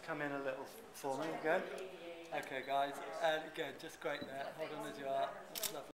come in a little for me. Good. Okay, guys. Good. Just great there. Hold on as you are. That's lovely.